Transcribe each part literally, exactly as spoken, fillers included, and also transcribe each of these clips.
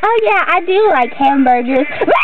Oh yeah, I do like hamburgers.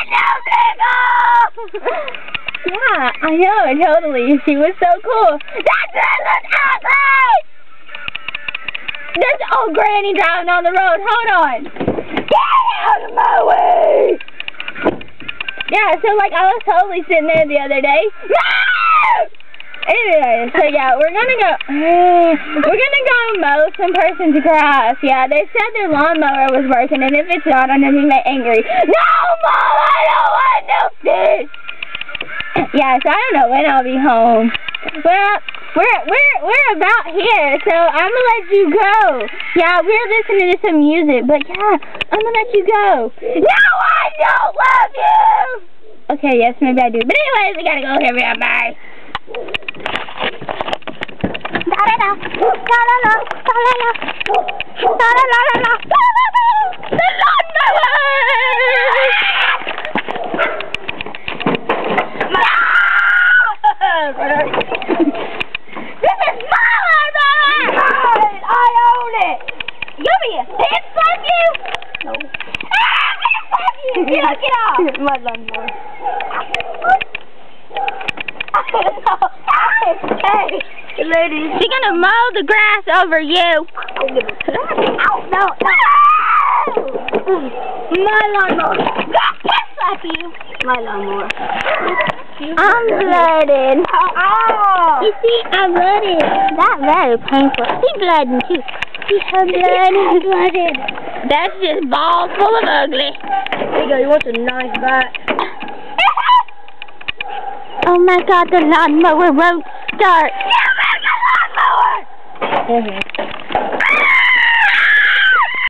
Yeah, I know, totally. She was so cool. That's Mother's ugly! There's old granny driving on the road. Hold on. Get out of my way! Yeah, so like I was totally sitting there the other day. No! Anyway, so yeah, we're gonna go. Uh, we're gonna go mow some person's grass. Yeah, they said their lawnmower was working, and if it's not, I'm gonna be angry. No, Mom, I don't want no fish. Yeah, so I don't know when I'll be home. Well, we're we're we're about here, so I'm gonna let you go. Yeah, we're listening to some music, but yeah, I'm gonna let you go. No, I don't love you. Okay, yes, maybe I do. But anyways, we gotta go here. Bye. Da da da, da da da, da da da, da da da da, the lawnmower. This is my lawnmower! I own it! You be a bitch, fuck you! No. Ah, fuck you! Get off, get off! My lawnmower. Hey, ladies. She's gonna mow the grass over you. Oh, no, no. My lawnmower. Fuck you. My lawnmower. I'm blooded. Oh. You see, I'm blooded. That's very painful. She's blooding too. She's so blooded. blooded. That's just balls full of ugly. There you go. You want a nice bite? Oh my God, the lawnmower won't start. You make the lawnmower!